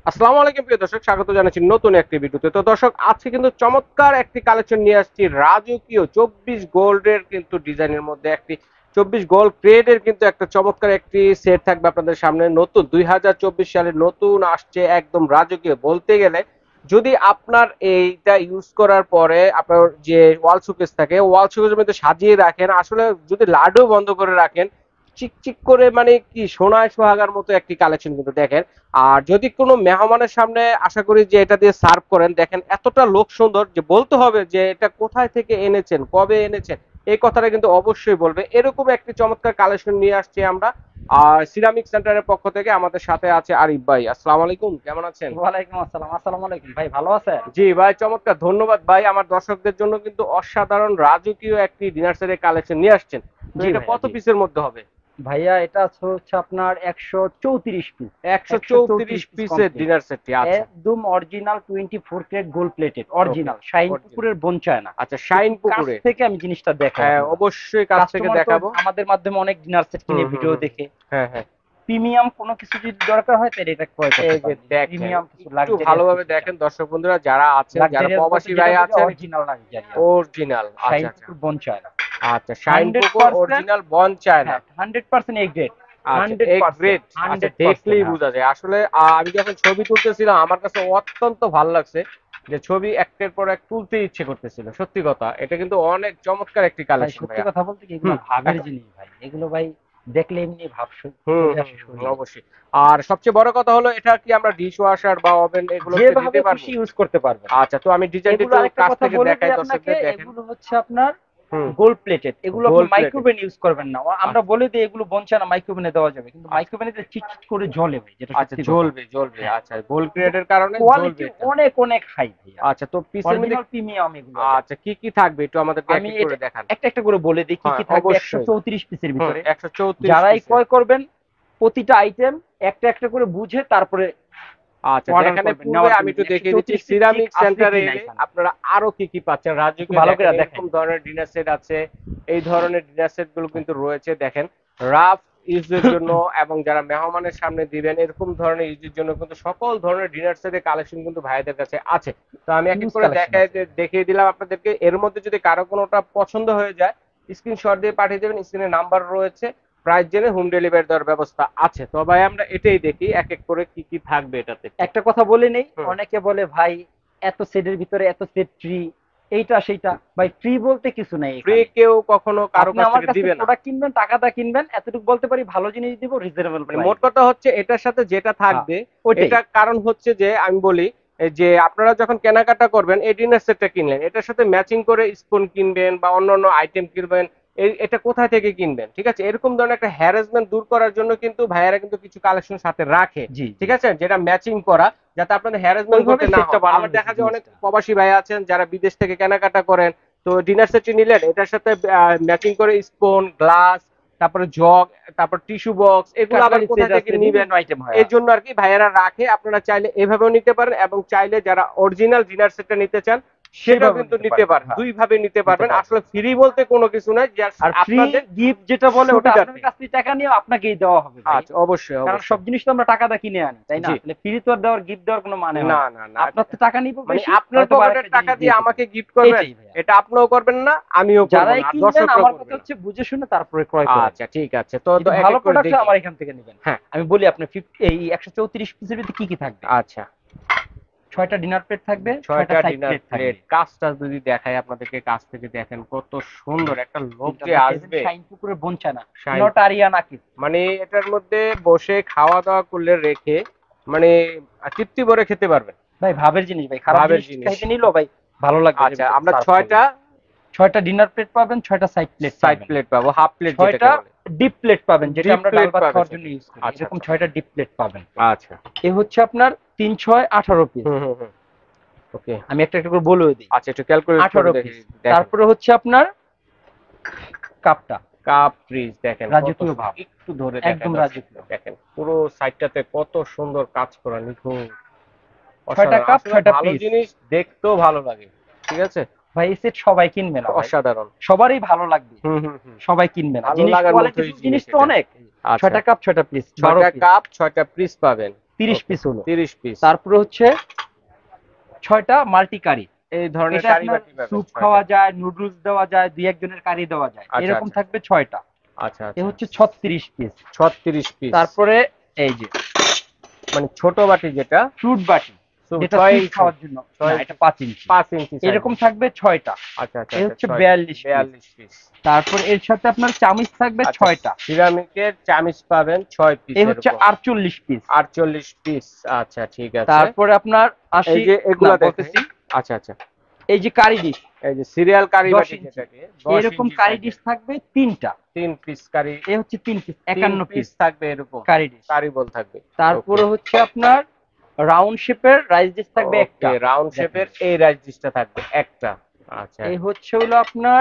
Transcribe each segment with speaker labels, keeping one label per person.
Speaker 1: আসসালামু আলাইকুম প্রিয় দর্শক, স্বাগত জানাচ্ছি নতুন একটি ভিডিওতে। তো দর্শক, আজকে কিন্তু চমৎকার একটি কালেকশন নিয়ে আসছি। রাজকীয় 24 গোল্ডের কিন্তু ডিজাইনের মধ্যে একটি 24 গোল্ড গ্রেডের কিন্তু একটা চমৎকার একটি সেট থাকবে আপনাদের সামনে। নতুন 2024 সালে নতুন আসছে, একদম রাজকীয় বলতে গেলে। যদি আপনার এইটা ইউজ করার পরে আপনার যে ওয়াল শোকেস থাকে, ওয়াল শোকেসের মধ্যে সাজিয়ে রাখেন, আসলে যদি লাড্ডু বন্ধ করে রাখেন, চিকচিক করে মানে কি সোনায় সোহাগার মতো একটি কালেকশন কিন্তু দেখেন। আর যদি কোনো মেহমানের সামনে আশা করি যে এটা দিয়ে সার্ভ করেন, দেখেন এতটা লোক সুন্দর যে বলতে হবে যে এটা কোথায় থেকে এনেছেন, কবে এনেছেন, এই কথাটা কিন্তু অবশ্যই বলবে। এরকম একটি চমৎকার কালেকশন নিয়ে আসছি আমরা। আর সিরামিক সেন্টারের পক্ষ থেকে আমাদের সাথে আছে আরিফ ভাই। আসসালামু আলাইকুম, কেমন আছেন?
Speaker 2: ওয়ালাইকুম আসসালাম। আসসালামু আলাইকুম ভাই, ভালো আছেন?
Speaker 1: জি ভাই, চমৎকার, ধন্যবাদ ভাই। আমার দর্শকদের জন্য কিন্তু অসাধারণ রাজকীয় একটি ডিনার সেটের কালেকশন নিয়ে আসছেন। তো
Speaker 2: জি
Speaker 1: এটা
Speaker 2: ভাইয়া,
Speaker 1: কত
Speaker 2: জি
Speaker 1: পিসের মধ্যে হবে?
Speaker 2: ভাইয়া, এটা হচ্ছে আপনার 134 পিস।
Speaker 1: 134
Speaker 2: পিস
Speaker 1: পিসের
Speaker 2: কমপ্লিট,
Speaker 1: ডিনার সেটটি, আচ্ছা।
Speaker 2: একদম original 24 carat gold plated,
Speaker 1: okay,
Speaker 2: original shine
Speaker 1: original.
Speaker 2: পুকুরের বোন চায়না।
Speaker 1: আচ্ছা, শাইন
Speaker 2: কাছ
Speaker 1: পুকুরে।
Speaker 2: থেকে আমি জিনিসটা দেখাই
Speaker 1: হ্যাঁ,
Speaker 2: আপনার।
Speaker 1: অবশ্যই কাছ থেকে
Speaker 2: কাস্টমার তো
Speaker 1: দেখাবো।
Speaker 2: আমাদের মাধ্যমে অনেক ডিনার সেট
Speaker 1: হুম
Speaker 2: কিনে
Speaker 1: হুম
Speaker 2: ভিডিও
Speaker 1: হুম।
Speaker 2: দেখে।
Speaker 1: হ্যাঁ হ্যাঁ।
Speaker 2: প্রিমিয়াম কোনো কিছু যদি দরকার হয় তাহলে এটা ক্রয় করতে
Speaker 1: এই যে
Speaker 2: পারেন।
Speaker 1: দেখেন,
Speaker 2: প্রিমিয়াম কিছু
Speaker 1: একটু
Speaker 2: লাক্সারিয়াস
Speaker 1: ভালোভাবে
Speaker 2: কিছু চান,
Speaker 1: দেখেন দর্শক বন্ধুরা যারা আছেন, যারা
Speaker 2: লাক্সারিয়াস বলতে
Speaker 1: প্রবাসী
Speaker 2: যেটা
Speaker 1: ভাই
Speaker 2: বুঝে
Speaker 1: আছেন।
Speaker 2: Original luxurious.
Speaker 1: অরিজিনাল,
Speaker 2: শাইন
Speaker 1: আচ্ছা আচ্ছা।
Speaker 2: পুকুর বোন চায়না,
Speaker 1: আচ্ছা, শাইন পুকুর
Speaker 2: 100%।
Speaker 1: অরিজিনাল বন চায় না।
Speaker 2: হ্যাঁ, 100% এ গ্রেড।
Speaker 1: আচ্ছা, এ
Speaker 2: 100%,
Speaker 1: গ্রেড। আচ্ছা,
Speaker 2: 100%।
Speaker 1: দেখলেই
Speaker 2: হ্যাঁ,
Speaker 1: বোঝা যায় আসলে। আমি যখন ছবি তুলতেছিলাম আমার কাছে অত্যন্ত ভালো লাগছে, যে ছবি একটার পর এক তুলতে ইচ্ছে করতেছিল। সত্যি কথা, এটা কিন্তু অনেক চমৎকার একটি
Speaker 2: ভাই
Speaker 1: কালেকশন
Speaker 2: সত্যি
Speaker 1: ভাইয়া।
Speaker 2: কথা বলতে কি, এগুলো
Speaker 1: হুম।
Speaker 2: ভাবের
Speaker 1: এখন,
Speaker 2: জিনিস ভাই। এগুলো ভাই দেখলে এমনি ভাব
Speaker 1: হুম
Speaker 2: চলে
Speaker 1: হুম
Speaker 2: আসে
Speaker 1: হুম,
Speaker 2: শরীরে।
Speaker 1: অবশ্যই। আর সবচেয়ে বড় কথা হলো, এটা কি আমরা ডিশ ওয়াশার বা ওভেন এগুলোতে
Speaker 2: যেভাবে
Speaker 1: দিতে পারবো?
Speaker 2: খুশি ইউজ করতে পারবেন।
Speaker 1: আচ্ছা, তো আমি ডিজাইনটা
Speaker 2: এগুলো
Speaker 1: একটু
Speaker 2: আরেকটা
Speaker 1: কাছ
Speaker 2: কথা
Speaker 1: থেকে
Speaker 2: বলে
Speaker 1: দেখাই
Speaker 2: দিই আপনাকে,
Speaker 1: দর্শকদের, দেখেন।
Speaker 2: এগুলো হচ্ছে আপনার
Speaker 1: হুম।
Speaker 2: Gold plated. এগুলো আপনি
Speaker 1: গোল্ড প্লেটেড।
Speaker 2: মাইক্রোওভেন ইউজ করবেন না। আমরা
Speaker 1: আচ্ছা
Speaker 2: বলে দিই এগুলো বনছে না, মাইক্রোওভেনে দেওয়া যাবে, কিন্তু
Speaker 1: আচ্ছা
Speaker 2: মাইক্রোওভেনে চিটচিট করে জ্বলে ভাই, যেটা
Speaker 1: আচ্ছা,
Speaker 2: সত্যি কথা।
Speaker 1: জ্বলবে জ্বলবে,
Speaker 2: হ্যাঁ,
Speaker 1: আচ্ছা, গোল্ড
Speaker 2: কিন্তু
Speaker 1: গ্রেডের কারণে জ্বলবে
Speaker 2: কোয়ালিটি
Speaker 1: এটা।
Speaker 2: অনেক অনেক হাই ভাইয়া।
Speaker 1: আচ্ছা, তো পিসের মধ্যে
Speaker 2: অরিজিনাল প্রিমিয়াম এগুলো ভাইয়া।
Speaker 1: আচ্ছা, কি কি থাকবে একটু আমাদেরকে এক
Speaker 2: আমি
Speaker 1: এক
Speaker 2: এটা
Speaker 1: করে দেখান।
Speaker 2: একটা একটা করে বলে দিই কি
Speaker 1: হ্যাঁ
Speaker 2: কি থাকবে
Speaker 1: অবশ্যই।
Speaker 2: 134 পিসের
Speaker 1: হুম,
Speaker 2: ভিতরে।
Speaker 1: 134
Speaker 2: যারাই
Speaker 1: পিসের।
Speaker 2: ক্রয় করবেন প্রতিটা আইটেম একটা একটা করে বুঝে তারপরে
Speaker 1: আচ্ছা,
Speaker 2: অর্ডার
Speaker 1: দেখানোর
Speaker 2: করবেন
Speaker 1: পূর্বে
Speaker 2: নেওয়ার জন্য।
Speaker 1: আমি একটু দেখিয়ে দিচ্ছি
Speaker 2: 134 পিস ঠিক
Speaker 1: সিরামিক
Speaker 2: আছে
Speaker 1: সেন্টারে
Speaker 2: কিনা
Speaker 1: এলে
Speaker 2: এখানে
Speaker 1: আপনারা আরো কি কি পাচ্ছেন।
Speaker 2: একটু
Speaker 1: রাজকীয়
Speaker 2: ভালো
Speaker 1: দেখেন,
Speaker 2: করে দেখাই
Speaker 1: এরকম
Speaker 2: দিই।
Speaker 1: ধরনের ডিনার সেট আছে। এই ধরনের ডিনার সেট গুলো কিন্তু রয়েছে, দেখেন। রাফ ইউজের জন্য এবং যারা মেহমানের সামনে দিবেন এরকম ধরনের ইউজের জন্য কিন্তু সকল ধরনের ডিনার সেটের কালেকশন কিন্তু ভাইদের কাছে আছে। তো আমি এক এক
Speaker 2: হিউজ
Speaker 1: করে
Speaker 2: কালেকশন
Speaker 1: দেখাই,
Speaker 2: আছে।
Speaker 1: দেখিয়ে দিলাম আপনাদেরকে। এর মধ্যে যদি কারো কোনোটা পছন্দ হয়ে যায়, স্ক্রিনশট দিয়ে পাঠিয়ে দেবেন, স্ক্রিনে নাম্বার রয়েছে। প্রাইস জেনে হোম ডেলিভারি দেওয়ার ব্যবস্থা আছে। তো ভাই আমরা এটাই দেখি এক এক করে কি কি থাকবে এটাতে একটু।
Speaker 2: একটা কথা বলে নেই,
Speaker 1: হুম।
Speaker 2: অনেকে বলে ভাই এত সেটের ভিতরে এত সেট ফ্রি, এইটা সেইটা। ভাই ফ্রি বলতে কিছু নাই
Speaker 1: ফ্রি
Speaker 2: এখানে।
Speaker 1: কেউ কখনো কারো
Speaker 2: আপনি
Speaker 1: কাছ
Speaker 2: আমার
Speaker 1: থেকে
Speaker 2: কাছে
Speaker 1: দিবে না।
Speaker 2: প্রোডাক্ট কিনবেন, টাকাটা কিনবেন, এতটুকু বলতে পারি, ভালো জিনিস দিব রিজনেবল
Speaker 1: মানে মোট
Speaker 2: প্রাইসে।
Speaker 1: কথা হচ্ছে এটার সাথে যেটা
Speaker 2: হ্যাঁ,
Speaker 1: থাকবে,
Speaker 2: ওইটাই।
Speaker 1: এটা কারণ হচ্ছে যে আমি বলি, এই যে আপনারা যখন কেনাকাটা করবেন এই ডিনার সেটটা কিনলেন, এটার সাথে ম্যাচিং করে স্পুন কিনবেন বা অন্যান্য আইটেম কিনবেন। এটা কোথায় থেকে কিনবেন, ঠিক আছে? এরকম ধরনের একটা হ্যারাসমেন্ট দূর করার জন্য কিন্তু ভাইয়ারা কিন্তু কিছু কালেকশন সাথে রাখে,
Speaker 2: জি জি,
Speaker 1: ঠিক আছে, যেটা ম্যাচিং করা, যাতে আপনাদের হ্যারাসমেন্ট
Speaker 2: ওইভাবে
Speaker 1: করতে না
Speaker 2: সেটটা
Speaker 1: হয়।
Speaker 2: বানানো
Speaker 1: আবার
Speaker 2: হয়েছে
Speaker 1: দেখা যায় অনেক
Speaker 2: জিনিসটা।
Speaker 1: প্রবাসী ভাই আছেন যারা বিদেশ থেকে কেনাকাটা করেন, তো ডিনার সেটটি নিলেন, এটার সাথে ম্যাচিং করে স্পুন, গ্লাস, তারপরে জগ, তারপর টিস্যু বক্স, এগুলো আবার
Speaker 2: কাটলারি সেট
Speaker 1: কোথায় থেকে
Speaker 2: আছে,
Speaker 1: নিবেন।
Speaker 2: বিভিন্ন আইটেম হয়।
Speaker 1: এর জন্য আর কি ভাইয়েরা রাখে। আপনারা চাইলে এভাবেও নিতে পারেন, এবং চাইলে যারা অরিজিনাল ডিনার সেটটা নিতে চান সেটাও
Speaker 2: সেইভাবে
Speaker 1: কিন্তু
Speaker 2: নিতে
Speaker 1: নিতে
Speaker 2: পারবেন।
Speaker 1: পারেন,
Speaker 2: হ্যাঁ,
Speaker 1: দুই ভাবে নিতে
Speaker 2: নিতে
Speaker 1: পারবেন।
Speaker 2: পারবেন।
Speaker 1: আসলে ফ্রি বলতে কোনো কিছু নাই, জাস্ট
Speaker 2: আর ফ্রি
Speaker 1: আপনাদের
Speaker 2: গিফট যেটা বলে ওটা আপনার
Speaker 1: সুবিধার্থে।
Speaker 2: কাছ থেকে টাকা নিয়ে আপনাকেই দেওয়া হবে ভাই।
Speaker 1: আচ্ছা, অবশ্যই
Speaker 2: কারণ সব
Speaker 1: অবশ্যই।
Speaker 2: জিনিস তো আমরা টাকা দিয়ে কিনে আনি, তাই না?
Speaker 1: জি।
Speaker 2: তাহলে ফ্রি তো আর দেওয়ার, গিফট দেওয়ার কোনো মানে হয়
Speaker 1: না
Speaker 2: না।
Speaker 1: না না,
Speaker 2: আপনার তো টাকা নিব
Speaker 1: মানে
Speaker 2: বেশি,
Speaker 1: আপনার
Speaker 2: হয়তো বা
Speaker 1: পকেটের
Speaker 2: আরেকটা
Speaker 1: টাকা
Speaker 2: জিনিস
Speaker 1: দিয়ে
Speaker 2: দিয়ে দেবো।
Speaker 1: আমাকে গিফট করবেন,
Speaker 2: এইটাই ভাইয়া।
Speaker 1: এটা আপনিও করবেন না, আমিও করব
Speaker 2: যারাই
Speaker 1: না, আর
Speaker 2: কিনবেন
Speaker 1: দর্শকরাও
Speaker 2: আমার কথা
Speaker 1: করবে না।
Speaker 2: হচ্ছে বুঝে শুনে তারপরে ক্রয় করেন।
Speaker 1: আচ্ছা, ঠিক আছে। তো তো
Speaker 2: যদি
Speaker 1: এক
Speaker 2: ভালো
Speaker 1: এক করে
Speaker 2: প্রোডাক্ট হয়
Speaker 1: দেখি।
Speaker 2: আমার এখান থেকে নেবেন।
Speaker 1: হ্যাঁ।
Speaker 2: আমি বলি আপনার এই 134 পিসের ভিতরে কি কি থাকবে।
Speaker 1: আচ্ছা,
Speaker 2: 6টা ডিনার প্লেট থাকবে, 6টা
Speaker 1: ছয়টা
Speaker 2: সাইড
Speaker 1: ডিনার
Speaker 2: প্লেট
Speaker 1: প্লেট।
Speaker 2: থাকবে।
Speaker 1: কাজটা যদি দেখাই আপনাদেরকে কাছ থেকে, দেখেন কত সুন্দর একটা লোক
Speaker 2: তিনটা
Speaker 1: যে
Speaker 2: দেখেছেন,
Speaker 1: আসবে।
Speaker 2: শাইন পুকুরের বঞ্চানা,
Speaker 1: শাইন,
Speaker 2: নটারিয়া নাকি।
Speaker 1: মানে এটার মধ্যে বসে খাওয়া দাওয়া করলে রেখে, মানে তৃপ্তি ভরে খেতে পারবেন।
Speaker 2: ভাই ভাবের জিনিস ভাই, খারাপ
Speaker 1: ভাবের
Speaker 2: জিনিস
Speaker 1: জিনিস।
Speaker 2: খাইতে নিলেও ভাই ভালো লাগবে এর
Speaker 1: আচ্ছা,
Speaker 2: ভিতরে
Speaker 1: আমরা
Speaker 2: সার্ভ করলে।
Speaker 1: ছয়টা
Speaker 2: 6টা ডিনার প্লেট পাবেন, 6টা সাইড প্লেট
Speaker 1: সাইড
Speaker 2: পাবেন,
Speaker 1: প্লেট পাবো, হাফ প্লেট যেটাকে
Speaker 2: 6টা
Speaker 1: বলে।
Speaker 2: ডিপ প্লেট পাবেন, যেটা
Speaker 1: ডিপ
Speaker 2: আমরা ডাল
Speaker 1: প্লেট
Speaker 2: ভাত
Speaker 1: পাবে
Speaker 2: খাওয়ার জন্য
Speaker 1: সেটা।
Speaker 2: ইউজ করি।
Speaker 1: আচ্ছা
Speaker 2: এরকম
Speaker 1: আচ্ছা
Speaker 2: 6টা ডিপ প্লেট পাবেন।
Speaker 1: আচ্ছা।
Speaker 2: এ হচ্ছে আপনার 3 6 18 পিস।
Speaker 1: হুম হুম হুম। ওকে।
Speaker 2: আমি একটা একটা করে বলে দিই।
Speaker 1: আচ্ছা, একটু ক্যালকুলেট করে
Speaker 2: 18
Speaker 1: দেখি,
Speaker 2: পিস।
Speaker 1: দেখেন।
Speaker 2: তারপরে হচ্ছে আপনার কাপটা,
Speaker 1: কাপ ফ্রিজ দেখেন কত
Speaker 2: রাজকীয়
Speaker 1: সুন্দর।
Speaker 2: ভাব,
Speaker 1: একটু ধরে দেখেন
Speaker 2: একদম
Speaker 1: দর্শকদের,
Speaker 2: রাজকীয়।
Speaker 1: দেখেন পুরো সাইডটাতে কত সুন্দর কাজ করা, নিখুঁত,
Speaker 2: 6টা
Speaker 1: অসাধারণ।
Speaker 2: কাপ,
Speaker 1: আসলে
Speaker 2: 6টা
Speaker 1: ভালো
Speaker 2: পিস।
Speaker 1: জিনিস দেখতেও ভালো লাগে, ঠিক আছে।
Speaker 2: ভাই এই সেট সবাই কিনবে না ভাই,
Speaker 1: অসাধারণ।
Speaker 2: সবারই ভালো লাগবে,
Speaker 1: হুম হুম হুম।
Speaker 2: সবাই কিনবে না।
Speaker 1: ভালো
Speaker 2: জিনিস
Speaker 1: লাগার
Speaker 2: কোয়ালিটি
Speaker 1: মতোই
Speaker 2: জিনিস
Speaker 1: জিনিস
Speaker 2: তো
Speaker 1: এটা।
Speaker 2: অনেক।
Speaker 1: আচ্ছা,
Speaker 2: 6টা কাপ, 6টা পিস, 12
Speaker 1: ছয়টা
Speaker 2: পিস।
Speaker 1: কাপ, ছয়টা পিস পাবেন।
Speaker 2: 30 পিস হলো।
Speaker 1: 30 পিস।
Speaker 2: তারপরে হচ্ছে 6টা মাল্টি কারি।
Speaker 1: এই ধরনের
Speaker 2: এটা
Speaker 1: কারি
Speaker 2: আপনার
Speaker 1: বাটি পাবেন
Speaker 2: স্যুপ
Speaker 1: 6টা।
Speaker 2: খাওয়া যায়, নুডলস দেওয়া যায়, দুই একজনের কারি দেওয়া যায়,
Speaker 1: আচ্ছা
Speaker 2: এরকম
Speaker 1: আচ্ছা
Speaker 2: থাকবে 6টা।
Speaker 1: আচ্ছা
Speaker 2: এ
Speaker 1: আচ্ছা।
Speaker 2: হচ্ছে 36 পিস।
Speaker 1: 36 পিস।
Speaker 2: তারপরে এই যে
Speaker 1: মানে ছোট বাটি যেটা
Speaker 2: ফ্রুট বাটি, যেটা
Speaker 1: 6
Speaker 2: স্যুপ
Speaker 1: ইঞ্চি,
Speaker 2: খাওয়ার জন্য,
Speaker 1: 6
Speaker 2: না
Speaker 1: ইঞ্চি,
Speaker 2: এটা 5 ইঞ্চি।
Speaker 1: 5 ইঞ্চি সাইজ।
Speaker 2: এরকম থাকবে 6টা।
Speaker 1: আচ্ছা আচ্ছা
Speaker 2: এই
Speaker 1: আচ্ছা,
Speaker 2: হচ্ছে
Speaker 1: 6
Speaker 2: 42 পিস।
Speaker 1: 42 পিস।
Speaker 2: তারপর এর সাথে আপনার চামিচ থাকবে
Speaker 1: আচ্ছা,
Speaker 2: 6টা।
Speaker 1: সিরামিকের চামিচ পাবেন 6 পিস
Speaker 2: এই হচ্ছে
Speaker 1: এরকম।
Speaker 2: 48 পিস।
Speaker 1: 48 পিস। আচ্ছা ঠিক আছে।
Speaker 2: তারপরে আপনার 80,
Speaker 1: এই যে এগুলা
Speaker 2: না
Speaker 1: দেখেন।
Speaker 2: বলতেছি,
Speaker 1: আচ্ছা আচ্ছা।
Speaker 2: এই যে কারি ডিশ,
Speaker 1: এই যে সিরিয়াল কারি
Speaker 2: 10
Speaker 1: বাটি
Speaker 2: ইঞ্চি,
Speaker 1: যেটাকে 10
Speaker 2: এরকম
Speaker 1: ইঞ্চি
Speaker 2: কারি
Speaker 1: সাইজের।
Speaker 2: ডিশ থাকবে 3টা।
Speaker 1: 3 পিস কারি।
Speaker 2: এই হচ্ছে 3 পিস,
Speaker 1: 3
Speaker 2: 51
Speaker 1: পিস
Speaker 2: পিস
Speaker 1: থাকবে এরকম।
Speaker 2: কারি ডিশ।
Speaker 1: কারি বল থাকবে।
Speaker 2: তারপরে হচ্ছে আপনার রাউন্ড শেপের রাইস ডিশ থাকবে একটা।
Speaker 1: ওকে, রাউন্ড শেপের এই রাইস ডিশটা থাকবে একটা। আচ্ছা।
Speaker 2: এই হচ্ছে হলো আপনার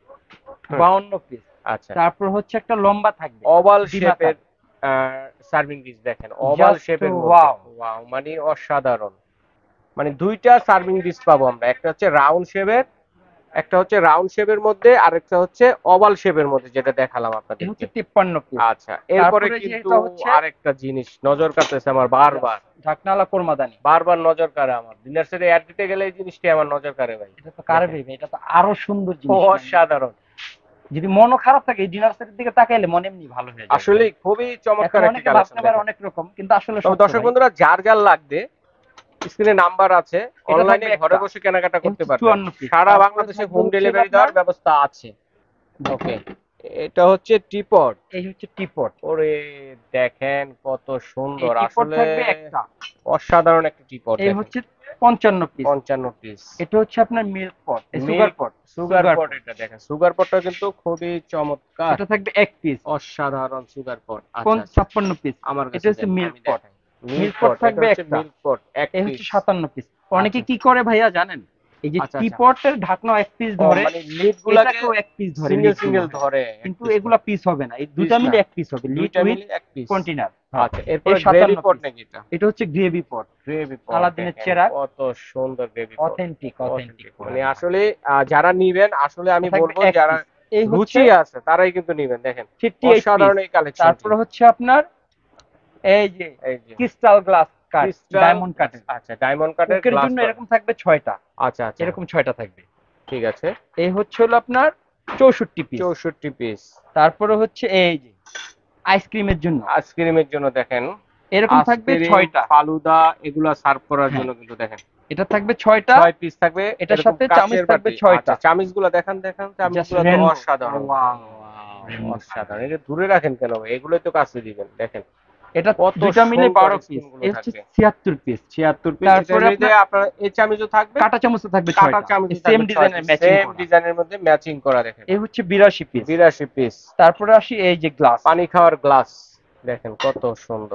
Speaker 2: 52 পিস।
Speaker 1: আচ্ছা।
Speaker 2: তারপর হচ্ছে একটা লম্বা থাকবে
Speaker 1: ওভাল
Speaker 2: ডিমাতার।
Speaker 1: শেপের সার্ভিং ডিশ দেখেন, ওভাল
Speaker 2: Just
Speaker 1: শেপের
Speaker 2: wow!
Speaker 1: মধ্যে। ওয়াও, মানে অসাধারণ। মানে দুইটা সার্ভিং ডিশ পাবো আমরা, একটা হচ্ছে রাউন্ড শেপের, একটা হচ্ছে রাউন্ড শেপের মধ্যে, আরেকটা হচ্ছে ওভাল শেপের মধ্যে যেটা দেখালাম
Speaker 2: এই
Speaker 1: আপনাদেরকে।
Speaker 2: হচ্ছে 53 পিস।
Speaker 1: আচ্ছা, এরপরে
Speaker 2: তারপরে যে
Speaker 1: কিন্তু
Speaker 2: এটা হচ্ছে
Speaker 1: আরেকটা জিনিস নজর কাটতেছে আমার বারবার,
Speaker 2: ঢাকনালা কোরমাদানি।
Speaker 1: বারবার নজর কাড়ে আমার। ডিনার সেটে অ্যাড দিতে গেলে এই জিনিসটি আমার নজর কাড়ে ভাই।
Speaker 2: এটা তো কারবে, এটা তো আরো সুন্দর জিনিস।
Speaker 1: অসাধারণ।
Speaker 2: যদি মনও খারাপ থাকে, ডিনার সেটের দিকে তাকাইলে মন এমনি ভালো হয়ে যায়।
Speaker 1: আসলে খুবই চমৎকার
Speaker 2: এখন
Speaker 1: একটি
Speaker 2: অনেকে
Speaker 1: কালেকশন।
Speaker 2: ভাবতে পারে অনেক রকম, কিন্তু আসলে
Speaker 1: তবে
Speaker 2: সত্য
Speaker 1: দর্শক
Speaker 2: ভাই।
Speaker 1: বন্ধুরা, যার যার লাগবে স্ক্রিনে নাম্বার আছে,
Speaker 2: এটা
Speaker 1: অনলাইনে
Speaker 2: থাকবে
Speaker 1: ঘরে
Speaker 2: একটা।
Speaker 1: বসে কেনাকাটা
Speaker 2: এই
Speaker 1: করতে
Speaker 2: হচ্ছে
Speaker 1: পারবেন।
Speaker 2: 54 পিস।
Speaker 1: সারা
Speaker 2: তারপরে
Speaker 1: বাংলাদেশে
Speaker 2: থাকবে
Speaker 1: হোম
Speaker 2: হচ্ছে
Speaker 1: ডেলিভারি
Speaker 2: আপনার,
Speaker 1: দেওয়ার ব্যবস্থা আছে। ওকে, এটা হচ্ছে টিপট।
Speaker 2: এই হচ্ছে টিপট।
Speaker 1: ওরে দেখেন কত
Speaker 2: এই
Speaker 1: সুন্দর,
Speaker 2: টিপট
Speaker 1: আসলে
Speaker 2: থাকবে একটা।
Speaker 1: অসাধারণ একটা টিপট।
Speaker 2: এই হচ্ছে 55 পিস।
Speaker 1: 55 পিস।
Speaker 2: এটা হচ্ছে আপনার milk pot, sugar
Speaker 1: milk
Speaker 2: pot.
Speaker 1: Sugar pot, এটা দেখেন সুগার পটটা কিন্তু খুবই চমৎকার,
Speaker 2: এটা থাকবে 1 পিস।
Speaker 1: অসাধারণ সুগার পট। আচ্ছা,
Speaker 2: 56 পিস।
Speaker 1: আমার
Speaker 2: এটা
Speaker 1: কাছে
Speaker 2: হচ্ছে
Speaker 1: দেন,
Speaker 2: মিল্ক
Speaker 1: আমি
Speaker 2: পট।
Speaker 1: দেখাই।
Speaker 2: মিল্ক পট থাকবে একটা।
Speaker 1: মিল্ক পট এক
Speaker 2: এই
Speaker 1: পিস।
Speaker 2: হচ্ছে 57 পিস। অনেকে
Speaker 1: আচ্ছা।
Speaker 2: কি করে ভাইয়া জানেন, এই যে
Speaker 1: আচ্ছা, আচ্ছা।
Speaker 2: টিপটের ঢাকনা 1 পিস ধরে,
Speaker 1: মানে লিড গুলাকে
Speaker 2: এটাকেও 1 পিস ধরে,
Speaker 1: সিঙ্গেল সিঙ্গেল ধরে,
Speaker 2: কিন্তু এগুলা পিস হবে না, এই দুটা মিলে 1 পিস হবে, লিড
Speaker 1: দুইটা
Speaker 2: উইথ
Speaker 1: মিলে এক পিস।
Speaker 2: কন্টেনার।
Speaker 1: আচ্ছা, এরপরে গ্রেভি পট নাকি এটা?
Speaker 2: এটা হচ্ছে গ্রেভি পট।
Speaker 1: গ্রেভি পট,
Speaker 2: আলাদিনের চেরাগ,
Speaker 1: কত সুন্দর গ্রেভি পট।
Speaker 2: অথেন্টিক।
Speaker 1: মানে আসলে যারা নিবেন, আসলে আমি বলবো যারা
Speaker 2: এই হচ্ছে
Speaker 1: রুচি আছে তারাই কিন্তু নিবেন। দেখেন
Speaker 2: 58
Speaker 1: অসাধারণ
Speaker 2: পিস।
Speaker 1: এই কালেকশন।
Speaker 2: তারপরে হচ্ছে আপনার এই যে
Speaker 1: এই যে
Speaker 2: crystal glass cut,
Speaker 1: crystal,
Speaker 2: diamond কাটের।
Speaker 1: আচ্ছা ডায়মন্ড কাটের
Speaker 2: কুকের
Speaker 1: গ্লাস
Speaker 2: জন্য এরকম থাকবে 6টা।
Speaker 1: আচ্ছা আচ্ছা,
Speaker 2: এরকম 6টা থাকবে।
Speaker 1: ঠিক আছে।
Speaker 2: এই হচ্ছে হলো আপনার 64 পিস।
Speaker 1: 64 পিস।
Speaker 2: তারপরে হচ্ছে এই যে আইসক্রিমের জন্য,
Speaker 1: আইসক্রিমের জন্য দেখেন
Speaker 2: এরকম থাকবে 6টা।
Speaker 1: ফালুদা এগুলা সার্ভ করার
Speaker 2: হ্যাঁ।
Speaker 1: জন্য কিন্তু দেখেন
Speaker 2: এটা থাকবে 6টা।
Speaker 1: 6 পিস থাকবে।
Speaker 2: এটার
Speaker 1: এরকম
Speaker 2: সাথে চামচ
Speaker 1: কাচের
Speaker 2: থাকবে
Speaker 1: বাটি।
Speaker 2: 6টা।
Speaker 1: আচ্ছা, চামচগুলো দেখেন দেখেন, চামচগুলো তো
Speaker 2: rainbow।
Speaker 1: অসাধারণ।
Speaker 2: Wow!
Speaker 1: অসাধারণ। এটা দূরে রাখেন কেন ভাই? এগুলোই তো কাছে দিবেন। দেখেন
Speaker 2: এটা
Speaker 1: কত
Speaker 2: দুইটা মিলে
Speaker 1: সুন্দর
Speaker 2: 12 পিস।
Speaker 1: স্পুনগুলো
Speaker 2: এই হচ্ছে
Speaker 1: থাকবে।
Speaker 2: 76 পিস।
Speaker 1: 76 পিস।
Speaker 2: তারপরে
Speaker 1: এটার মধ্যে আপনার এই চামচও থাকবে,
Speaker 2: কাটা চামচও থাকবে
Speaker 1: কাটা
Speaker 2: 6টা,
Speaker 1: চামচও
Speaker 2: সেম
Speaker 1: থাকবে,
Speaker 2: ডিজাইনের ম্যাচিং
Speaker 1: সেম
Speaker 2: করা।
Speaker 1: ডিজাইনের মধ্যে ম্যাচিং করা। দেখেন
Speaker 2: এই হচ্ছে 82 পিস।
Speaker 1: 82 পিস।
Speaker 2: তারপরে আসি এই যে গ্লাস,
Speaker 1: পানি খাওয়ার গ্লাস দেখেন কত সুন্দর।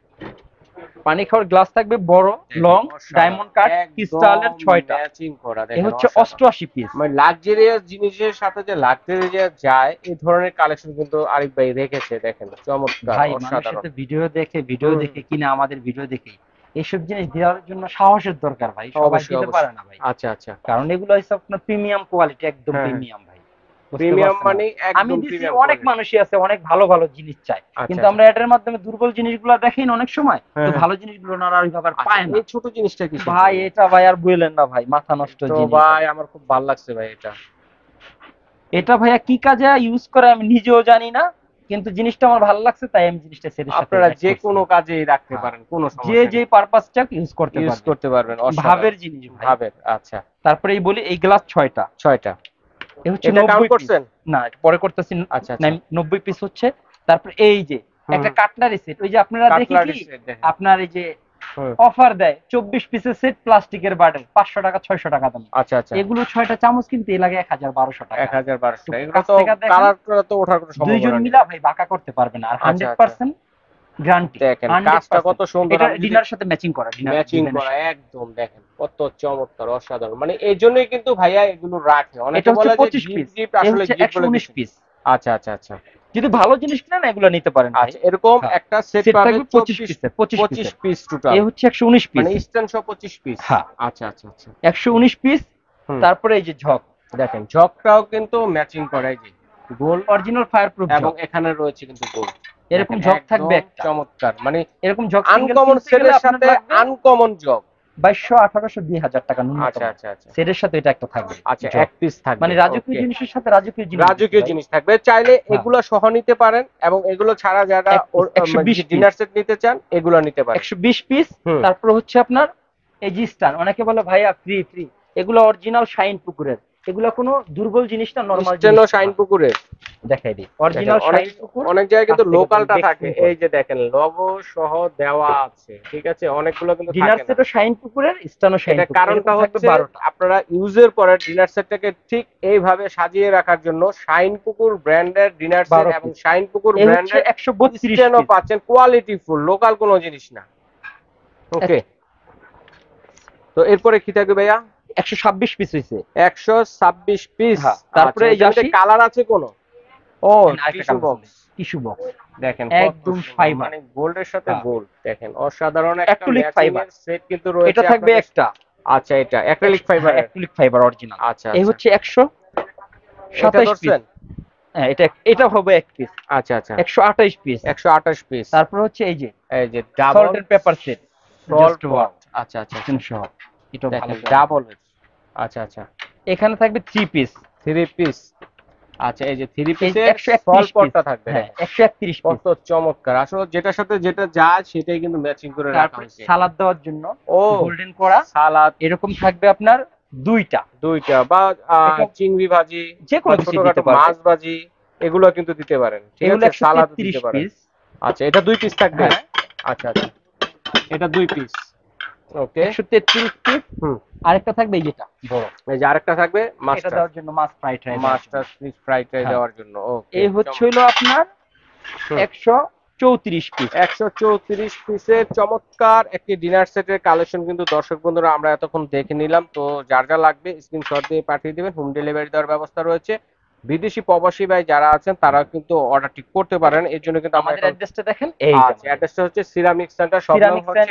Speaker 2: পানি খাওয়ার গ্লাস থাকবে বড়, লং, ডায়মন্ড কাট, ক্রিস্টালের 6টা।
Speaker 1: ম্যাচিং করা।
Speaker 2: এই
Speaker 1: দেখেন
Speaker 2: হচ্ছে
Speaker 1: অসাধারণ।
Speaker 2: 88 পিস।
Speaker 1: মানে লাক্সারিয়াস জিনিসের সাথে যে লাক্সারিয়াস যায়, এই ধরনের কালেকশন কিন্তু আরিফ ভাই রেখেছে। দেখেন চমৎকার,
Speaker 2: ভাই মানুষের
Speaker 1: অসাধারণ।
Speaker 2: তো ভিডিও দেখে কিনা, আমাদের ভিডিও দেখে এইসব জিনিস দেওয়ার জন্য সাহসের দরকার ভাই, সবাই
Speaker 1: অবশ্যই,
Speaker 2: দিতে
Speaker 1: অবশ্যই।
Speaker 2: পারে না ভাই।
Speaker 1: আচ্ছা আচ্ছা,
Speaker 2: কারণ এগুলো হচ্ছে আপনার প্রিমিয়াম কোয়ালিটি, একদম
Speaker 1: হ্যাঁ,
Speaker 2: প্রিমিয়াম ভাই। বুঝতে
Speaker 1: প্রিমিয়াম
Speaker 2: পারছেন?
Speaker 1: মানে
Speaker 2: আমি
Speaker 1: একদম
Speaker 2: দিছি,
Speaker 1: প্রিমিয়াম।
Speaker 2: অনেক মানুষই আছে অনেক ভালো ভালো জিনিস চায়, কিন্তু
Speaker 1: আচ্ছা,
Speaker 2: আমরা এটার মাধ্যমে দুর্বল জিনিসগুলো দেখেন অনেক সময়, তো
Speaker 1: হ্যাঁ,
Speaker 2: ভালো জিনিসগুলো না আর ওইভাবে আর পায় না।
Speaker 1: এই ছোট জিনিসটা কি
Speaker 2: ভাই এটা ভাই আর বললেন না ভাই, মাথা নষ্ট
Speaker 1: তো
Speaker 2: জিনিস
Speaker 1: ভাই, আমার খুব ভালো লাগছে ভাই এটা।
Speaker 2: এটা ভাইয়া কি কাজে ইউজ করে আমি নিজেও জানি না, কিন্তু জিনিসটা আমার ভালো লাগছে, তাই আমি জিনিসটা সেটের সাথে
Speaker 1: আপনারা
Speaker 2: add
Speaker 1: যে
Speaker 2: করছি।
Speaker 1: কোনো কাজেই রাখতে
Speaker 2: হ্যাঁ।
Speaker 1: পারেন, কোনো
Speaker 2: যে
Speaker 1: সমস্যা
Speaker 2: যে
Speaker 1: নেই,
Speaker 2: পারপাসটা ইউজ
Speaker 1: ইউজ করতে পারবেন।
Speaker 2: ভাবের জিনিস ভাই।
Speaker 1: ভাবের। আচ্ছা,
Speaker 2: তারপরে এই বলি এই গ্লাস 6টা।
Speaker 1: 6টা।
Speaker 2: এই হচ্ছে
Speaker 1: এটা
Speaker 2: 90
Speaker 1: কাউন্ট
Speaker 2: পিস।
Speaker 1: করছেন?
Speaker 2: না, এটা পরে করতেছি।
Speaker 1: আচ্ছা, আচ্ছা।
Speaker 2: 90 পিস হচ্ছে। তারপর এই যে একটা কাটলারি সেট, ওই যে আপনারা দেখি
Speaker 1: কাটলারি
Speaker 2: কি
Speaker 1: সেট দেখেন।
Speaker 2: আপনার এই যে অফার দেয় 24 পিসের সেট, প্লাস্টিকের বাটেল 500 টাকা 600 টাকা দাম।
Speaker 1: আচ্ছা আচ্ছা,
Speaker 2: এগুলো 6টা চামচ কিন্তু এই লাগে 1000-1200 টাকা।
Speaker 1: 1000-1200 টাকা। এগুলো
Speaker 2: কাছ
Speaker 1: তো
Speaker 2: থেকে দেখেন,
Speaker 1: কালার করা তো ওঠার কোনো সম্ভাবনা
Speaker 2: দুইজন
Speaker 1: নেই।
Speaker 2: মিলা ভাই বাঁকা করতে পারবে না, আর
Speaker 1: আচ্ছা,
Speaker 2: 100% গ্যারান্টি।
Speaker 1: দেখেন কাজটা কত সুন্দর।
Speaker 2: এটা
Speaker 1: আমি যদি
Speaker 2: ডিনার সাথে ম্যাচিং করা,
Speaker 1: ম্যাচিং করা একদম, দেখেন কত চমৎকার, অসাধারণ। মানে এই জন্যই কিন্তু ভাইয়া এগুলো রাখে। অনেকে
Speaker 2: এটা হচ্ছে
Speaker 1: বলে যে
Speaker 2: 25 পিস,
Speaker 1: গিফট, আসলে
Speaker 2: হচ্ছে
Speaker 1: গিফট বলে
Speaker 2: 119
Speaker 1: কিছু।
Speaker 2: পিস।
Speaker 1: আচ্ছা আচ্ছা আচ্ছা,
Speaker 2: যদি ভালো জিনিস কিনেন এগুলো নিতে পারেন ভাই।
Speaker 1: আচ্ছা, এরকম
Speaker 2: হ্যাঁ।
Speaker 1: একটা সেট
Speaker 2: সেট
Speaker 1: পাবেন
Speaker 2: থাকবে 25 পিসের,
Speaker 1: 25 পিস টোটাল।
Speaker 2: এই হচ্ছে 119 পিস,
Speaker 1: মানে স্ট্যান্ড সহ 25 পিস।
Speaker 2: হ্যাঁ।
Speaker 1: আচ্ছা আচ্ছা আচ্ছা,
Speaker 2: 119 পিস। তারপরে এই যে ঝক
Speaker 1: দেখেন, ঝকটাও কিন্তু ম্যাচিং করা। এই যে গোল
Speaker 2: অরিজিনাল ফায়ার প্রুফ
Speaker 1: এবং এখানে রয়েছে কিন্তু গোল।
Speaker 2: এরকম জগ থাকবে একটা,
Speaker 1: চমৎকার, মানে
Speaker 2: এরকম জগ
Speaker 1: আনকমন সেটের সাথে আনকমন জগ
Speaker 2: 2200 1800 2000 টাকা ন্যূনতম।
Speaker 1: আচ্ছা আচ্ছা আচ্ছা,
Speaker 2: সেটের সাথে এটা একটা থাকবে।
Speaker 1: আচ্ছা এক পিস থাকবে,
Speaker 2: মানে রাজকীয় জিনিসের সাথে রাজকীয়
Speaker 1: জিনিস থাকবে। চাইলে এগুলো সহ নিতে পারেন এবং এগুলো ছাড়া যারা ডিনার সেট নিতে চান এগুলো নিতে পারেন।
Speaker 2: 120 পিস। তারপর হচ্ছে আপনার এই জি স্টার, অনেকে বলে ভাইয়া ফ্রি ফ্রি, এগুলো অরিজিনাল শাইন পুকুরের, এগুলো কোনো দুর্বল জিনিস না, নরমাল
Speaker 1: জিনিস। শাইন পুকুরের
Speaker 2: দেখাই দিই, অরিজিনাল শাইন পুকুর।
Speaker 1: অনেক জায়গায় কিন্তু লোকালটা থাকে, এই যে দেখেন লোগো সহ দেওয়া আছে, ঠিক আছে, অনেকগুলো কিন্তু থাকে না।
Speaker 2: ডিনার সেটও শাইন পুকুরের, স্টানও শাইন পুকুরের।
Speaker 1: কারণটা হচ্ছে আপনারা ইউজের পরে ডিনার সেটটাকে ঠিক এইভাবে সাজিয়ে রাখার জন্য শাইন পুকুর ব্র্যান্ডের ডিনার সেট এবং শাইন পুকুর ব্র্যান্ডের
Speaker 2: 132
Speaker 1: স্টেনও পাচ্ছেন, কোয়ালিটি ফুল, লোকাল কোনো জিনিস না। ওকে, তো এরপরে কি থাকবে ভাইয়া?
Speaker 2: 126 পিস হইছে,
Speaker 1: 126 পিস।
Speaker 2: তারপরে এই যে
Speaker 1: কালার আছে কোন? ও
Speaker 2: টিস্যু বক্স, টিস্যু বক্স
Speaker 1: দেখেন
Speaker 2: একদম ফাইবার,
Speaker 1: মানে গোল্ডের সাথে গোল্ড, দেখেন অসাধারণ একটা
Speaker 2: ফাইবার
Speaker 1: সেট কিন্তু রয়েছে।
Speaker 2: এটা থাকবে একটা।
Speaker 1: আচ্ছা, এটা acrylic fibre,
Speaker 2: acrylic fibre original.
Speaker 1: আচ্ছা,
Speaker 2: এই হচ্ছে 127 পিস। হ্যাঁ, এটা হবে এক পিস।
Speaker 1: আচ্ছা আচ্ছা,
Speaker 2: 128 পিস,
Speaker 1: 128 পিস।
Speaker 2: তারপর হচ্ছে এই যে
Speaker 1: double
Speaker 2: salt and pepper set,
Speaker 1: salt ওয়াট। আচ্ছা আচ্ছা,
Speaker 2: 300। এটা ভালো
Speaker 1: ডাবল। আচ্ছা আচ্ছা,
Speaker 2: এখানে থাকবে 3 পিস,
Speaker 1: 3 পিস। আচ্ছা, এই যে 3 পিসের সল্ট ওয়াটটা থাকবে।
Speaker 2: হ্যাঁ, 131 পিস।
Speaker 1: কত চমৎকার, আসলে যেটার সাথে যেটা যায় সেটাই কিন্তু ম্যাচিং করে রাখা হয়েছে।
Speaker 2: সালাদ দেওয়ার জন্য গোল্ডেন করা
Speaker 1: সালাদ
Speaker 2: এরকম থাকবে আপনার দুইটা
Speaker 1: বা চিংড়ি ভাজি,
Speaker 2: যে কোনো কিছু দিতে পারেন,
Speaker 1: মাছ ভাজি, এগুলো কিন্তু দিতে পারেন, ঠিক আছে, সালাদ দিতে পারেন। আচ্ছা, এটা 2 পিস থাকবে। আচ্ছা আচ্ছা, এটা 2 পিস। ওকে,
Speaker 2: 133 পিস। আরেকটা থাকবে যেটা বড়,
Speaker 1: এই যে আরেকটা থাকবে
Speaker 2: মাছটা দেওয়ার জন্য, মাছ ফ্রাইড রাইস,
Speaker 1: মাছটা ফ্রাইড রাইস দেওয়ার জন্য। ওকে,
Speaker 2: এই হচ্ছে হলো আপনার 134 পিস।
Speaker 1: 134 পিসের চমৎকার একটি ডিনার সেটের কালেকশন কিন্তু দর্শক বন্ধুরা আমরা এতক্ষণ দেখে নিলাম। তো যার যা লাগবে স্ক্রিনশট দিয়ে পাঠিয়ে দিবেন, হোম ডেলিভারি দেওয়ার ব্যবস্থা রয়েছে। বিদেশি প্রবাসী ভাই যারা আছেন তারা কিন্তু অর্ডারটি করতে পারেন। এর জন্য কিন্তু
Speaker 2: আমাদের অ্যাড্রেসটা দেখেন, এই যে
Speaker 1: অ্যাড্রেসটা হচ্ছে সিরামিক সেন্টার, সব নাম হচ্ছে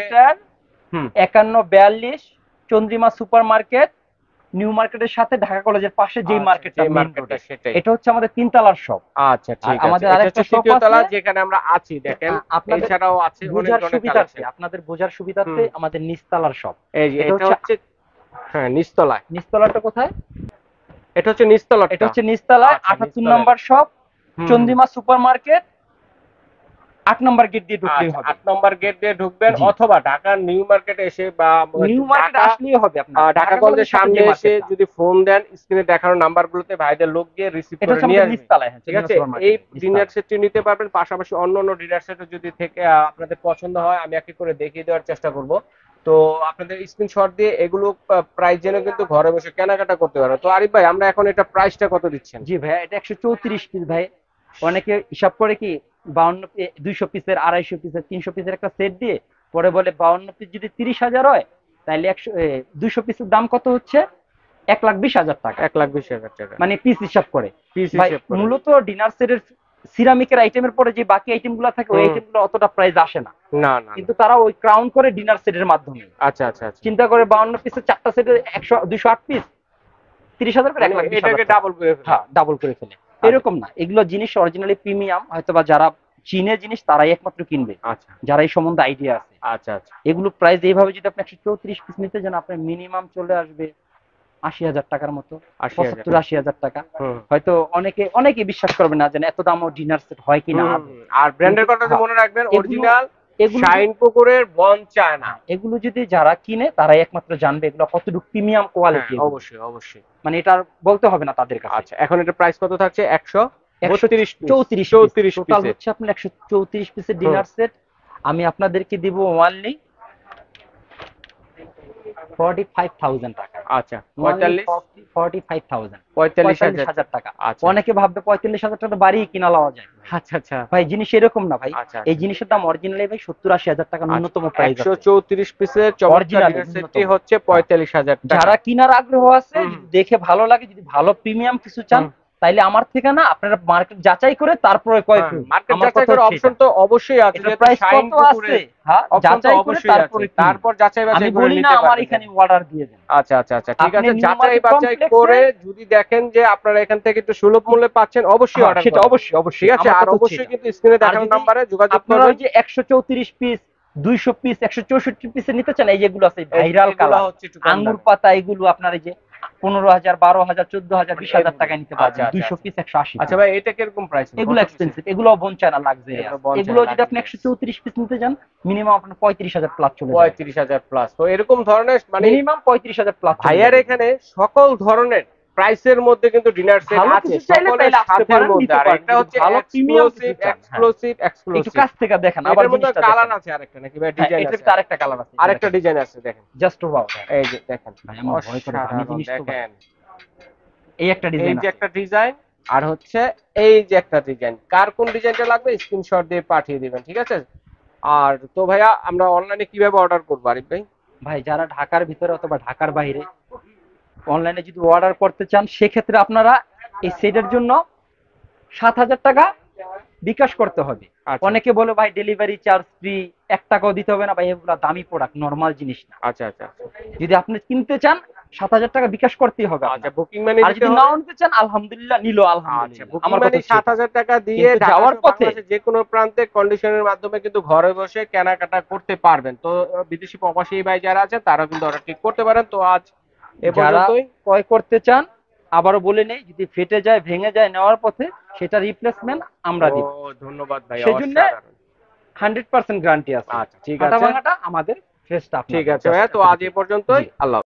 Speaker 2: 5142 চন্দ্রিমা সুপার মার্কেট, নিউ মার্কেটের সাথে ঢাকা কলেজের পাশে যে মার্কেটটা, মেইন রোডে, এটা হচ্ছে আমাদের 3 তলার শপ।
Speaker 1: আচ্ছা, ঠিক আছে,
Speaker 2: আমাদের আরেকটা শপ
Speaker 1: তলা যেখানে আমরা আছি, দেখেন এছাড়াও আছে অনেক ধরনের কালেকশন।
Speaker 2: আপনাদের বোঝার সুবিধার্থে আমাদের নিচতলার শপ,
Speaker 1: এই যে এটা হচ্ছে নিচতলায়।
Speaker 2: নিচতলাটা কোথায়?
Speaker 1: এটা হচ্ছে নিচতলা,
Speaker 2: এটা হচ্ছে নিচতলায় 78 number shop, Chandrima super market, 8 number gate দিয়ে ঢুকলেই হবে।
Speaker 1: 8 নম্বর গেট দিয়ে ঢুকবেন, অথবা ঢাকা নিউ মার্কেটে এসে বা
Speaker 2: নিউ মার্কেট আসলেই হবে। আপনারা
Speaker 1: ঢাকা কলেজের সামনে এসে যদি ফোন দেন, স্ক্রিনে দেখানো নাম্বারগুলোতে ভাইদের লোক গিয়ে রিসিভ করে নিয়ে আসবে, ঠিক আছে। এই ডিনার সেটটি নিতে পারবেন, পাশাপাশি অন্য ডিনার সেটও যদি থেকে আপনাদের পছন্দ হয় আমি একে করে দেখিয়ে দেওয়ার চেষ্টা করব। তো আপনাদের স্ক্রিনশট দিয়ে এগুলো প্রাইস জেনে কিন্তু ঘরে বসে কেনাকাটা করতে পারবেন। তো আরিফ ভাই, আমরা এখন এটা প্রাইসটা কত দিচ্ছেন?
Speaker 2: জি ভাই, এটা 134 পিস ভাই। অনেকে হিসাব করে কি 52 200 পিসের, 250 পিসের, 300 পিসের একটা সেট দিয়ে পরে বলে 52 পিস যদি 30,000 হয়, তাহলে 200 পিসের দাম কত হচ্ছে? 1,20,000 টাকা।
Speaker 1: 1,20,000 টাকা,
Speaker 2: মানে পিস হিসাব করে। মূলত ডিনার সেটের সিরামিকের আইটেমের পরে যে বাকি আইটেমগুলো থাকে, ওই আইটেমগুলো অতটা প্রাইস আসে না, কিন্তু তারা ওই ক্রাউন করে ডিনার সেটের মাধ্যমে।
Speaker 1: আচ্ছা আচ্ছা,
Speaker 2: চিন্তা করে 52 পিসের 4টা সেটের 208 পিস, 30,000 করে, 1,20,000
Speaker 1: এটাকে ডাবল করে ফেলে।
Speaker 2: হ্যাঁ, ডাবল করে ফেলে। এরকম না, এগুলো জিনিস অরিজিনালি প্রিমিয়াম, হয়তোবা যারা চীনের জিনিস তারাই একমাত্র কিনবে, যারা এই সম্বন্ধে আইডিয়া আছে।
Speaker 1: আচ্ছা আচ্ছা,
Speaker 2: এগুলো প্রাইস এইভাবে যদি আপনি 134 পিস নিতে যান, আপনার মিনিমাম চলে আসবে 80,000 টাকার মতো, 75-80,000 টাকা। হয়তো অনেকে বিশ্বাস করবে না যে এত দামও ডিনার সেট হয় কিনা।
Speaker 1: আর ব্র্যান্ডের কথা মনে রাখবেন, অরিজিনাল শাইন পুকুরের বন চায়না।
Speaker 2: এগুলো যদি যারা কিনে তারাই একমাত্র জানবে এগুলো কতটুকু প্রিমিয়াম কোয়ালিটি।
Speaker 1: অবশ্যই অবশ্যই,
Speaker 2: মানে এটা বলতে হবে না তাদের কাছে।
Speaker 1: আচ্ছা, এখন এটা প্রাইস কত থাকছে?
Speaker 2: 134 টোটাল হচ্ছে আপনার 134 পিসের ডিনার সেট। আমি আপনাদেরকে দিব ওয়ানলি 45,000 টাকা।
Speaker 1: আচ্ছা, 45,000
Speaker 2: টাকা। অনেকে ভাববে 45,000 টাকা বাড়ি কিনা লওয়া যায়।
Speaker 1: আচ্ছা আচ্ছা
Speaker 2: ভাই, জিনিস এরকম না ভাই। এই জিনিসের দাম অরিজিনালি ভাই 70-80,000 টাকা ন্যূনতম প্রাইস।
Speaker 1: 134 পিসের চমৎকার ডিনার সেটটি হচ্ছে 45,000 টাকা।
Speaker 2: যারা কিনার আগ্রহ আছে, দেখে ভালো লাগে, যদি ভালো প্রিমিয়াম কিছু চান, তাইলে আমার থেকে না আপনারা মার্কেট যাচাই করে তারপরে ক্রয় করুন।
Speaker 1: মার্কেট
Speaker 2: আমার
Speaker 1: যাচাই
Speaker 2: কথা
Speaker 1: করে
Speaker 2: হচ্ছে
Speaker 1: অপশন
Speaker 2: এটা।
Speaker 1: তো অবশ্যই আছে,
Speaker 2: এটার
Speaker 1: যেহেতু
Speaker 2: প্রাইস
Speaker 1: শাইন
Speaker 2: কত আছে? হ্যাঁ,
Speaker 1: অপশন তো
Speaker 2: যাচাই করে
Speaker 1: অবশ্যই আছে,
Speaker 2: তারপরে কিনুন।
Speaker 1: তারপর যাচাই
Speaker 2: আমি
Speaker 1: বাছাই করে
Speaker 2: বলি না
Speaker 1: নিতে
Speaker 2: আমার
Speaker 1: পারবেন।
Speaker 2: এখানে অর্ডার দিয়ে দেন।
Speaker 1: আচ্ছা আচ্ছা আচ্ছা, ঠিক
Speaker 2: আপনি
Speaker 1: আছে,
Speaker 2: নিউ
Speaker 1: যাচাই
Speaker 2: মার্কেট
Speaker 1: বাছাই
Speaker 2: কমপ্লেক্সে
Speaker 1: করে যদি দেখেন যে আপনারা এখান থেকে একটু সুলভ মূল্যে পাচ্ছেন, অবশ্যই
Speaker 2: হ্যাঁ,
Speaker 1: অর্ডার
Speaker 2: সেটা
Speaker 1: করবেন।
Speaker 2: অবশ্যই অবশ্যই
Speaker 1: ঠিক আছে,
Speaker 2: আমার
Speaker 1: আর
Speaker 2: কথা হচ্ছে
Speaker 1: অবশ্যই
Speaker 2: এটা।
Speaker 1: কিন্তু স্ক্রিনে
Speaker 2: আর
Speaker 1: দেখানো
Speaker 2: যদি
Speaker 1: নাম্বারে যোগাযোগ
Speaker 2: আপনারা
Speaker 1: করবেন।
Speaker 2: ওই যে 134 পিস 200 পিস 164 পিসের নিতে চান, এই যেগুলো আছে
Speaker 1: এই
Speaker 2: ভাইরাল
Speaker 1: এগুলা
Speaker 2: কালার
Speaker 1: হচ্ছে একটু কম
Speaker 2: আঙ্গুর
Speaker 1: দামে।
Speaker 2: পাতা, এগুলো আপনার এই যে 15,000 12,000 14,000
Speaker 1: মানে
Speaker 2: 20,000
Speaker 1: এগুলো।
Speaker 2: টাকায় নিতে
Speaker 1: আচ্ছা
Speaker 2: পারবেন।
Speaker 1: আচ্ছা
Speaker 2: 200
Speaker 1: আচ্ছা।
Speaker 2: পিস 180
Speaker 1: আচ্ছা
Speaker 2: পিস।
Speaker 1: ভাই, এটা কিরকম প্রাইস?
Speaker 2: এগুলো
Speaker 1: কত পিসের?
Speaker 2: এক্সপেন্সিভ, এগুলো বনচায়না লাক্সারি
Speaker 1: এগুলো
Speaker 2: আছে। এগুলো
Speaker 1: বনচায়না
Speaker 2: যদি আপনি
Speaker 1: লাক্সারিয়াস।
Speaker 2: 134 পিস নিতে যান মিনিমাম আপনার 35,000 প্লাস চলে যাবে।
Speaker 1: 35,000 প্লাস। তো এরকম ধরনের মানে
Speaker 2: মিনিমাম 35,000 প্লাস চলে
Speaker 1: ভাইয়ার
Speaker 2: যাবে।
Speaker 1: এখানে সকল ধরনের প্রাইসের মধ্যে কিন্তু ডিনার সেট
Speaker 2: ভালো
Speaker 1: আছে,
Speaker 2: কিছু চাইলে
Speaker 1: সকলের
Speaker 2: তাইলে আসতে
Speaker 1: সাধ্যের
Speaker 2: পারেন,
Speaker 1: মধ্যে।
Speaker 2: নিতে
Speaker 1: আর
Speaker 2: পারেন।
Speaker 1: এটা
Speaker 2: যদি
Speaker 1: হচ্ছে
Speaker 2: ভালো প্রিমিয়াম কিছু
Speaker 1: এক্সক্লুসিভ
Speaker 2: চান, হ্যাঁ,
Speaker 1: এক্সক্লুসিভ
Speaker 2: একটু
Speaker 1: এক্সক্লুসিভ।
Speaker 2: কাছ থেকে দেখেন, আবার
Speaker 1: এটার মধ্যে
Speaker 2: জিনিসটা
Speaker 1: কালার
Speaker 2: দেখেন।
Speaker 1: আছে আরেকটা নাকি ভাই?
Speaker 2: হ্যাঁ,
Speaker 1: ডিজাইন
Speaker 2: এটার
Speaker 1: আছে?
Speaker 2: ভিতরে আরেকটা কালার আছে, এটা
Speaker 1: আরেকটা
Speaker 2: দেখেন।
Speaker 1: ডিজাইন আছে, দেখেন।
Speaker 2: Just wow.
Speaker 1: এই যে দেখেন,
Speaker 2: ভাই আমার ভয় করে, দামি
Speaker 1: অসাধারণ,
Speaker 2: জিনিস তো ভাই।
Speaker 1: দেখেন।
Speaker 2: এই একটা
Speaker 1: এই
Speaker 2: ডিজাইন
Speaker 1: যে
Speaker 2: আছে।
Speaker 1: একটা ডিজাইন, আর হচ্ছে এই যে একটা ডিজাইন। কার কোন ডিজাইনটা লাগবে স্ক্রিনশট দিয়ে পাঠিয়ে দিবেন, ঠিক আছে? আর তো ভাইয়া আমরা অনলাইনে কিভাবে অর্ডার করবো আরিফ ভাই?
Speaker 2: ভাই যারা ঢাকার ভিতরে অথবা ঢাকার বাইরে অনলাইনে যদি অর্ডার করতে চান, সেক্ষেত্রে আপনারা এই সেটের জন্য 7,000 টাকা বিকাশ করতে হবে।
Speaker 1: আচ্ছা
Speaker 2: অনেকে বলে ভাই ডেলিভারি চার্জ ফ্রি, 1 টাকাও দিতে হবে না। ভাই এগুলা দামি প্রোডাক্ট, নরমাল জিনিস না।
Speaker 1: আচ্ছা আচ্ছা আচ্ছা।
Speaker 2: যদি আপনি কিনতে চান 7,000 টাকা বিকাশ করতেই হবে
Speaker 1: আচ্ছা,
Speaker 2: আপনার।
Speaker 1: বুকিং মানি
Speaker 2: আর
Speaker 1: দিতে
Speaker 2: যদি
Speaker 1: হবে?
Speaker 2: নাও নিতে চান আলহামদুলিল্লাহ, নিলো
Speaker 1: আচ্ছা,
Speaker 2: আলহামদুলিল্লাহ।
Speaker 1: বুকিং
Speaker 2: আমার কথা
Speaker 1: মানি
Speaker 2: হচ্ছে এটা।
Speaker 1: 7,000 টাকা দিয়ে
Speaker 2: কিন্তু
Speaker 1: ঢাকা
Speaker 2: যাওয়ার
Speaker 1: সহ
Speaker 2: পথে
Speaker 1: বাংলাদেশের যে কোনো প্রান্তে কন্ডিশনের মাধ্যমে কিন্তু ঘরে বসে কেনাকাটা করতে পারবেন। তো বিদেশি প্রবাসী ভাই যারা আছে তারাও কিন্তু অর্ডার ঠিক করতে পারেন। তো আজ এ
Speaker 2: যারা
Speaker 1: পর্যন্তই।
Speaker 2: ক্রয় করতে চান, আবারও বলে নেই, যদি ফেটে যায় ভেঙে যায় নেওয়ার পথে, সেটা রিপ্লেসমেন্ট আমরা
Speaker 1: ও
Speaker 2: দিব।
Speaker 1: ধন্যবাদ ভাই,
Speaker 2: সেজন্য
Speaker 1: অসাধারণ।
Speaker 2: 100% গ্যারান্টি আছে।
Speaker 1: আচ্ছা, ঠিক
Speaker 2: ফাটা
Speaker 1: আছে,
Speaker 2: ভাঙাটা আমাদের ফ্রেশটা
Speaker 1: ঠিক
Speaker 2: আপনাদের।
Speaker 1: আছে ভাইয়া, তো আজ এ পর্যন্তই।
Speaker 2: জি।
Speaker 1: আল্লাহ।